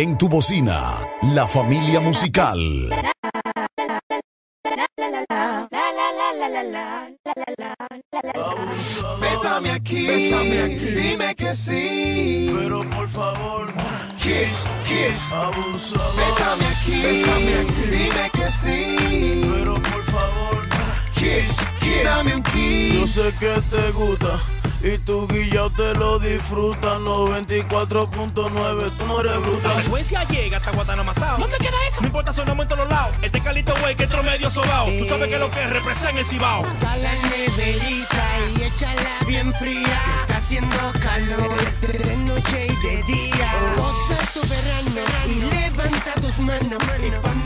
En tu bocina, la familia musical. Bésame aquí, dime que sí, pero por favor, kiss, kiss, abusador. Bésame aquí, dime que sí, pero por favor, kiss, kiss, dame un kiss. Yo sé que te gusta y tu guillao te lo disfruta. 94.9, tú no eres bruta. La frecuencia llega hasta Guatanamasao. ¿Dónde queda eso? No importa, sonamos en todos lados. Este calito güey que entró medio sobao. Tú sabes que lo que representa el cibao. Busca la neverita y échala bien fría, que está haciendo calor de noche y de día. Goza tu verano y levanta tus manos y pon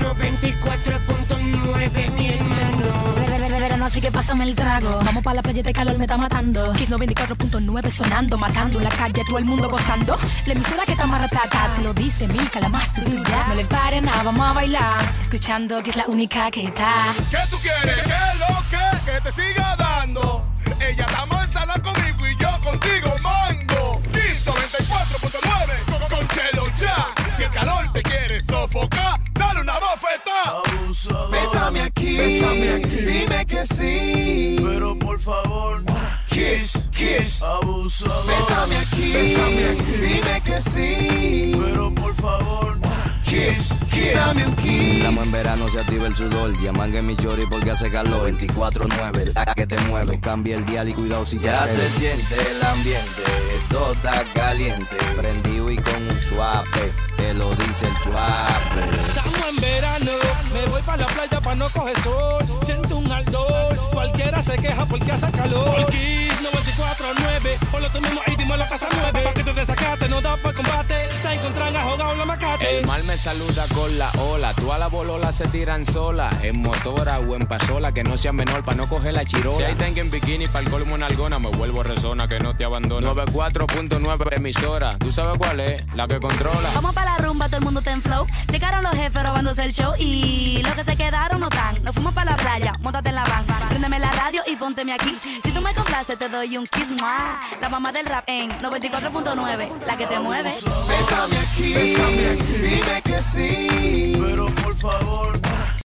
94.9, mi hermano. Verano, así que pásame el trago. Vamos para la playa, de calor me está matando. Kiss 94.9 sonando, matando en la calle, todo el mundo gozando. La emisora que está maratata, te lo dice Milka, la más dura. No le pare nada, vamos a bailar, escuchando que es la única que está. ¿Qué tú quieres? ¿Qué es lo que te siga dando? Ella está manzana conmigo y yo contigo mando. Kiss 94.9 con Chelo ya. Si el calor te quiere sofocar, dale una bofetada. Abusador. Bésame aquí, dime que sí, pero por favor, kiss, kiss, abusador. Bésame aquí, dime que sí, pero por favor, kiss, kiss, dame un kiss. Estamos en verano, se activa el sudor. Llaman en mi chori porque hace calor. 24-9, la que te mueve. Cambia el dial y cuidado si ya se siente el ambiente. Esto está caliente. Prendido y con un suape. Te lo dice el suape. Estamos en verano, me voy para la playa para no coger sol. Siento un ardor, cualquiera se queja porque hace calor. Por Kiss 94.9, ponlo tú mismo y dime la casa 9. Pa' que te desacate, no da para combate. Te encuentran ahogado la macate. El mar me saluda con la ola. Tú a la bolola se tiran sola. En motora o en pasola, que no sea menor para no coger la chirola. Si hay tanque en bikini para el colmo en algona, me vuelvo rezona que no te abandona. 94.9 emisora. ¿Tú sabes cuál es? La que controla. Vamos para la rumba, todo el mundo está en flow. Llegaron los jefes robándose el show y los que se quedaron no tan. Nos fuimos para la playa, móntate en la van. Préndeme la radio y pónteme aquí. Si tú me complaces te doy un kiss. ¡Mua! La mamá del rap en 94.9, la que te mueve. Bésame aquí, dime que sí, pero por favor,